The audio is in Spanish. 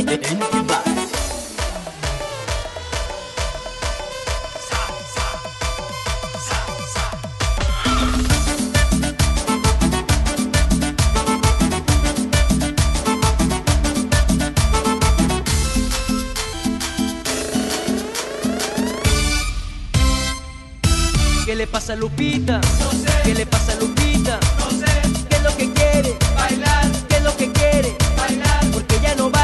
¿Qué le pasa a Lupita? No sé. ¿Qué le pasa a Lupita? No sé. ¿Qué es lo que quiere? Bailar. ¿Qué es lo que quiere? Bailar. Porque ya no va